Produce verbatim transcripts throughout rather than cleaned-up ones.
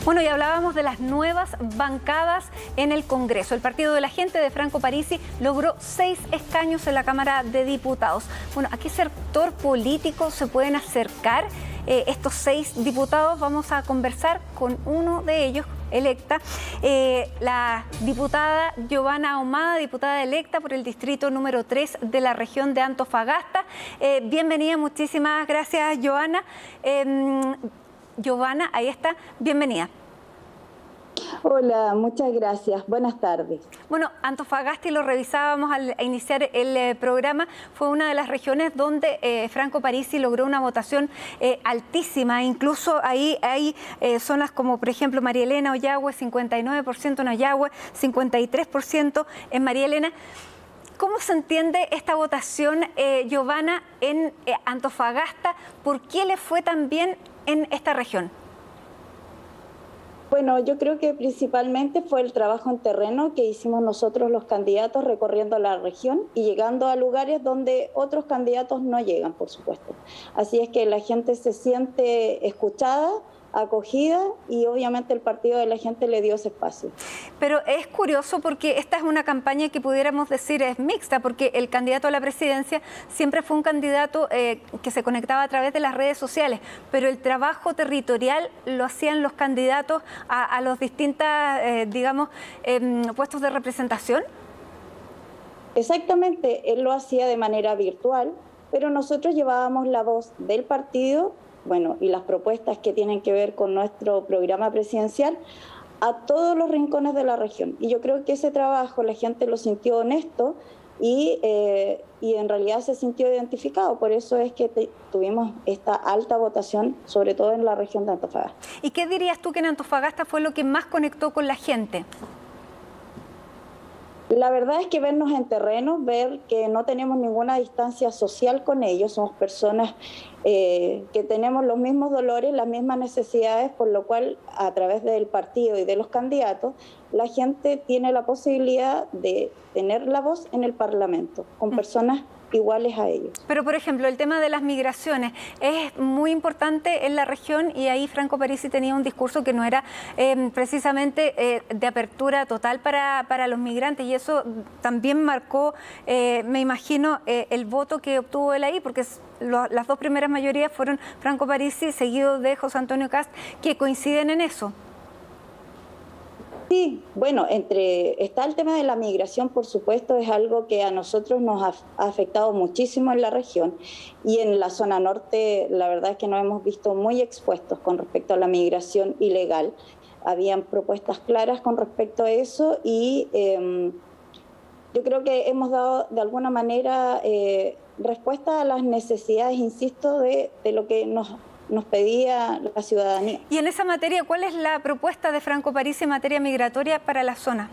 Bueno, y hablábamos de las nuevas bancadas en el Congreso. El Partido de la Gente de Franco Parisi logró seis escaños en la Cámara de Diputados. Bueno, ¿a qué sector político se pueden acercar eh, estos seis diputados? Vamos a conversar con uno de ellos, electa, eh, la diputada Giovanna Ahumada, diputada electa por el distrito número tres de la región de Antofagasta. Eh, bienvenida, muchísimas gracias, Giovanna. Eh, Giovanna, ahí está, bienvenida. Hola, muchas gracias. Buenas tardes. Bueno, Antofagasta, y lo revisábamos al iniciar el eh, programa, fue una de las regiones donde eh, Franco Parisi logró una votación eh, altísima. Incluso ahí hay eh, zonas como, por ejemplo, María Elena, Ollagüe, cincuenta y nueve por ciento en Ollagüe, cincuenta y tres por ciento en María Elena. ¿Cómo se entiende esta votación, eh, Giovanna, en eh, Antofagasta? ¿Por qué le fue tan bien en esta región? Bueno, yo creo que principalmente fue el trabajo en terreno que hicimos nosotros los candidatos recorriendo la región y llegando a lugares donde otros candidatos no llegan, por supuesto. Así es que la gente se siente escuchada, acogida, y obviamente el Partido de la Gente le dio ese espacio. Pero es curioso porque esta es una campaña que pudiéramos decir es mixta, porque el candidato a la presidencia siempre fue un candidato eh, que se conectaba a través de las redes sociales, pero el trabajo territorial lo hacían los candidatos a, a los distintos, eh, digamos, eh, puestos de representación. Exactamente, él lo hacía de manera virtual, pero nosotros llevábamos la voz del partido, bueno, y las propuestas que tienen que ver con nuestro programa presidencial a todos los rincones de la región. Y yo creo que ese trabajo la gente lo sintió honesto y, eh, y en realidad se sintió identificado. Por eso es que te, tuvimos esta alta votación, sobre todo en la región de Antofagasta. ¿Y qué dirías tú que en Antofagasta fue lo que más conectó con la gente? La verdad es que vernos en terreno, ver que no tenemos ninguna distancia social con ellos, somos personas eh, que tenemos los mismos dolores, las mismas necesidades, por lo cual a través del partido y de los candidatos, la gente tiene la posibilidad de tener la voz en el Parlamento, con personas iguales a ellos. Pero, por ejemplo, el tema de las migraciones es muy importante en la región, y ahí Franco Parisi tenía un discurso que no era eh, precisamente eh, de apertura total para, para los migrantes, y eso también marcó, eh, me imagino, eh, el voto que obtuvo él ahí, porque lo, las dos primeras mayorías fueron Franco Parisi seguido de José Antonio Kast, que coinciden en eso. Sí, bueno, entre está el tema de la migración, por supuesto, es algo que a nosotros nos ha, ha afectado muchísimo en la región, y en la zona norte la verdad es que nos hemos visto muy expuestos con respecto a la migración ilegal. Habían propuestas claras con respecto a eso y eh, yo creo que hemos dado de alguna manera eh, respuesta a las necesidades, insisto, de, de lo que nos nos pedía la ciudadanía. Y en esa materia, ¿cuál es la propuesta de Franco Parisi en materia migratoria para la zona?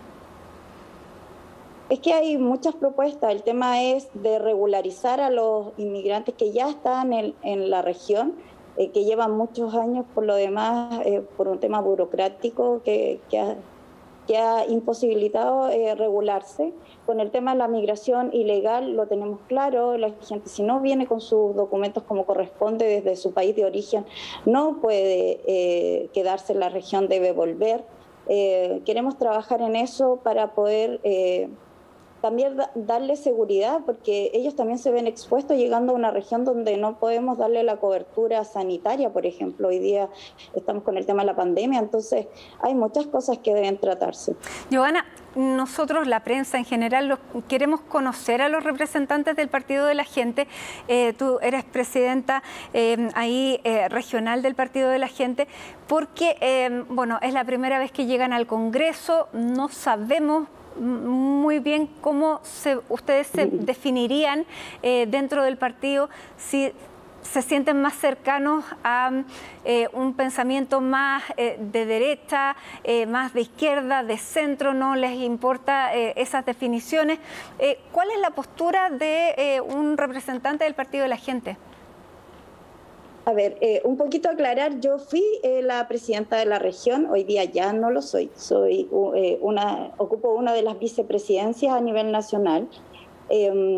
Es que hay muchas propuestas. El tema es de regularizar a los inmigrantes que ya están en, en la región, eh, que llevan muchos años, por lo demás, eh, por un tema burocrático que, que, ha, que ha imposibilitado eh, regularse. Con el tema de la migración ilegal lo tenemos claro, la gente si no viene con sus documentos como corresponde desde su país de origen, no puede eh, quedarse en la región, debe volver. Eh, queremos trabajar en eso para poder eh, también da, darle seguridad, porque ellos también se ven expuestos llegando a una región donde no podemos darle la cobertura sanitaria, por ejemplo. Hoy día estamos con el tema de la pandemia, entonces hay muchas cosas que deben tratarse. Giovanna, nosotros, la prensa en general, los, queremos conocer a los representantes del Partido de la Gente. Eh, tú eres presidenta eh, ahí eh, regional del Partido de la Gente, porque eh, bueno, es la primera vez que llegan al Congreso, no sabemos muy bien cómo se, ustedes se definirían eh, dentro del partido, si se sienten más cercanos a eh, un pensamiento más eh, de derecha, eh, más de izquierda, de centro, no les importa eh, esas definiciones. Eh, ¿Cuál es la postura de eh, un representante del Partido de la Gente? A ver, eh, un poquito aclarar, yo fui eh, la presidenta de la región, hoy día ya no lo soy, soy eh, una, ocupo una de las vicepresidencias a nivel nacional. Eh,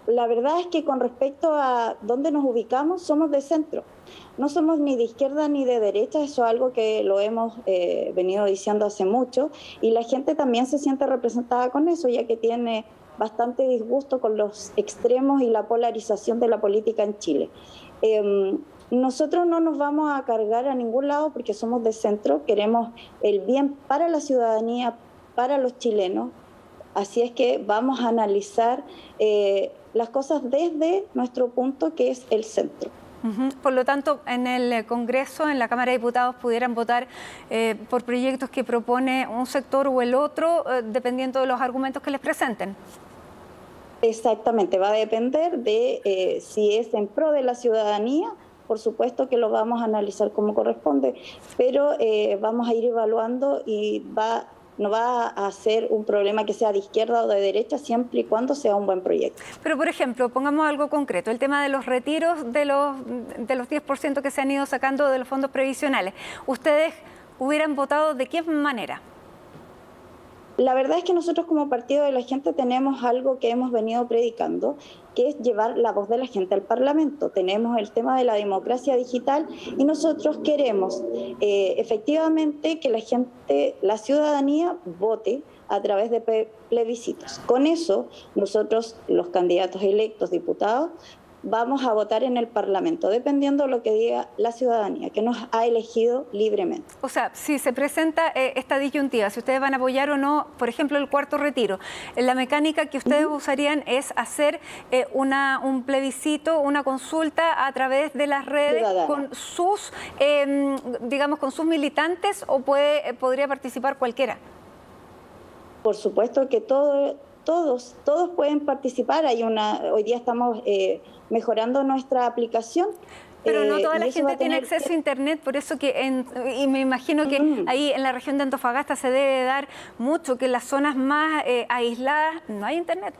la verdad es que con respecto a dónde nos ubicamos, somos de centro. No somos ni de izquierda ni de derecha, eso es algo que lo hemos eh, venido diciendo hace mucho, y la gente también se siente representada con eso, ya que tiene bastante disgusto con los extremos y la polarización de la política en Chile. Eh, nosotros no nos vamos a cargar a ningún lado porque somos de centro, queremos el bien para la ciudadanía, para los chilenos, así es que vamos a analizar eh, las cosas desde nuestro punto, que es el centro. Uh-huh. Por lo tanto, en el Congreso, en la Cámara de Diputados, pudieran votar eh, por proyectos que propone un sector o el otro, eh, dependiendo de los argumentos que les presenten. Exactamente, va a depender de eh, si es en pro de la ciudadanía. Por supuesto que lo vamos a analizar como corresponde, pero eh, vamos a ir evaluando y va no va a ser un problema que sea de izquierda o de derecha, siempre y cuando sea un buen proyecto. Pero, por ejemplo, pongamos algo concreto, el tema de los retiros de los, de los diez por ciento que se han ido sacando de los fondos previsionales. ¿Ustedes hubieran votado de qué manera? La verdad es que nosotros como Partido de la Gente tenemos algo que hemos venido predicando, que es llevar la voz de la gente al Parlamento. Tenemos el tema de la democracia digital y nosotros queremos eh, efectivamente que la gente, la ciudadanía, vote a través de plebiscitos. Con eso, nosotros, los candidatos electos, diputados, vamos a votar en el Parlamento, dependiendo de lo que diga la ciudadanía, que nos ha elegido libremente. O sea, si se presenta eh, esta disyuntiva, si ustedes van a apoyar o no, por ejemplo, el cuarto retiro, la mecánica que ustedes uh-huh. usarían es hacer eh, una, un plebiscito, una consulta a través de las redes Ciudadana. con sus, eh, digamos, con sus militantes, o puede, podría participar cualquiera. Por supuesto que todo, todos, todos pueden participar. Hay una, hoy día estamos eh, mejorando nuestra aplicación. Pero no toda eh, la gente tiene acceso que... a Internet, por eso que, en, y me imagino que uh-huh. ahí en la región de Antofagasta se debe dar mucho, que en las zonas más eh, aisladas no hay Internet.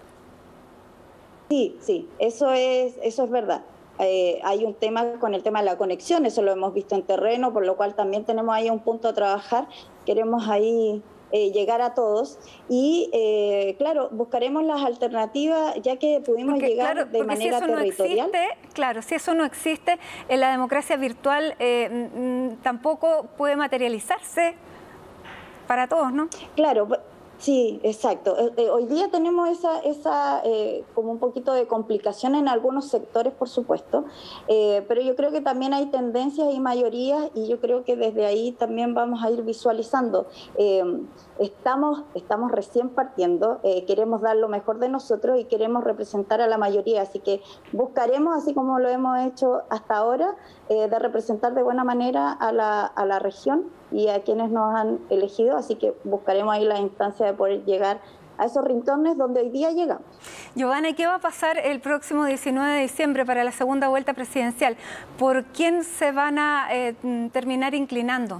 Sí, sí, eso es, eso es verdad. Eh, hay un tema con el tema de la conexión, eso lo hemos visto en terreno, por lo cual también tenemos ahí un punto a trabajar. Queremos ahí Eh, llegar a todos y, eh, claro, buscaremos las alternativas, ya que pudimos porque, llegar claro, de manera si eso territorial. No existe, claro, si eso no existe, en la democracia virtual eh, m- tampoco puede materializarse para todos, ¿no? Claro, sí, exacto. Eh, hoy día tenemos esa, esa eh, como un poquito de complicación en algunos sectores, por supuesto, eh, pero yo creo que también hay tendencias y mayorías, y yo creo que desde ahí también vamos a ir visualizando. Eh, estamos, estamos recién partiendo, eh, queremos dar lo mejor de nosotros y queremos representar a la mayoría, así que buscaremos, así como lo hemos hecho hasta ahora, eh, de representar de buena manera a la, a la región y a quienes nos han elegido, así que buscaremos ahí la instancia de poder llegar a esos rincones donde hoy día llegamos. Giovanna, ¿y qué va a pasar el próximo diecinueve de diciembre para la segunda vuelta presidencial? ¿Por quién se van a eh, terminar inclinando?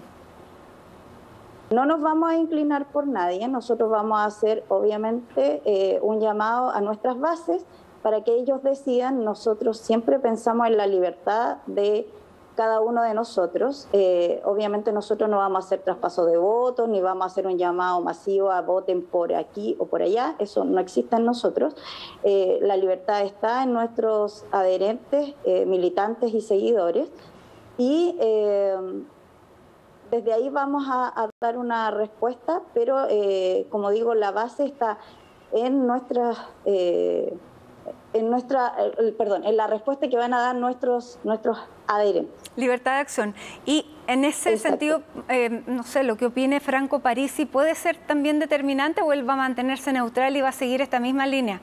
No nos vamos a inclinar por nadie, nosotros vamos a hacer obviamente eh, un llamado a nuestras bases para que ellos decidan. Nosotros siempre pensamos en la libertad de cada uno de nosotros. Eh, obviamente nosotros no vamos a hacer traspaso de votos, ni vamos a hacer un llamado masivo a voten por aquí o por allá, eso no existe en nosotros. Eh, la libertad está en nuestros adherentes, eh, militantes y seguidores, y eh, desde ahí vamos a, a dar una respuesta, pero eh, como digo, la base está en nuestras... Eh, en nuestra, eh, perdón, en la respuesta que van a dar nuestros, nuestros adherentes. Libertad de acción. Y en ese Exacto. sentido, eh, no sé, lo que opine Franco Parisi, ¿puede ser también determinante o él va a mantenerse neutral y va a seguir esta misma línea?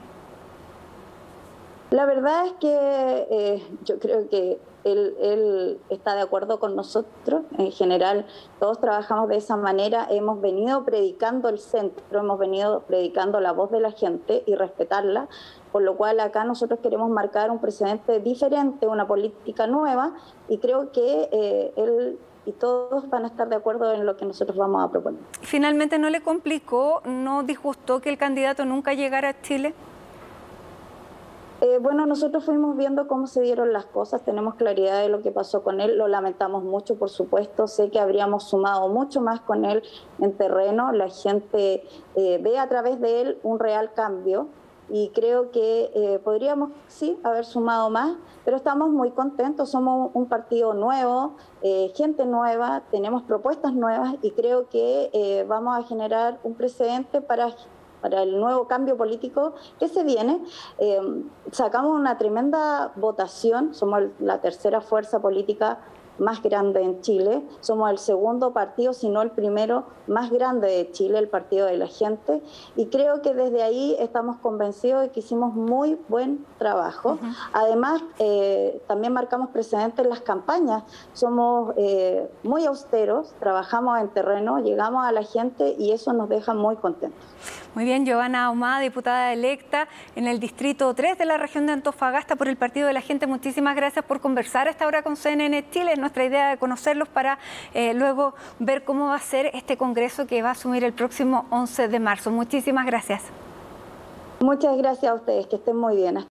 La verdad es que eh, yo creo que él, él está de acuerdo con nosotros. En general, todos trabajamos de esa manera. Hemos venido predicando el centro, hemos venido predicando la voz de la gente y respetarla, por lo cual acá nosotros queremos marcar un precedente diferente, una política nueva, y creo que eh, él y todos van a estar de acuerdo en lo que nosotros vamos a proponer. Finalmente, ¿no le complicó, no disgustó que el candidato nunca llegara a Chile? Eh, bueno, nosotros fuimos viendo cómo se dieron las cosas, tenemos claridad de lo que pasó con él, lo lamentamos mucho, por supuesto, sé que habríamos sumado mucho más con él en terreno, la gente eh, ve a través de él un real cambio, y creo que eh, podríamos, sí, haber sumado más, pero estamos muy contentos, somos un partido nuevo, eh, gente nueva, tenemos propuestas nuevas y creo que eh, vamos a generar un precedente para, para el nuevo cambio político que se viene. Eh, sacamos una tremenda votación, somos la tercera fuerza política más grande en Chile, somos el segundo partido, si no el primero más grande de Chile, el Partido de la Gente, y creo que desde ahí estamos convencidos de que hicimos muy buen trabajo. Uh-huh. Además, eh, también marcamos precedentes en las campañas, somos eh, muy austeros, trabajamos en terreno, llegamos a la gente y eso nos deja muy contentos. Muy bien, Giovanna Ahumada, diputada electa en el Distrito tres de la región de Antofagasta por el Partido de la Gente. Muchísimas gracias por conversar a esta hora con C N N Chile. Es nuestra idea de conocerlos para eh, luego ver cómo va a ser este congreso que va a asumir el próximo once de marzo. Muchísimas gracias. Muchas gracias a ustedes, que estén muy bien.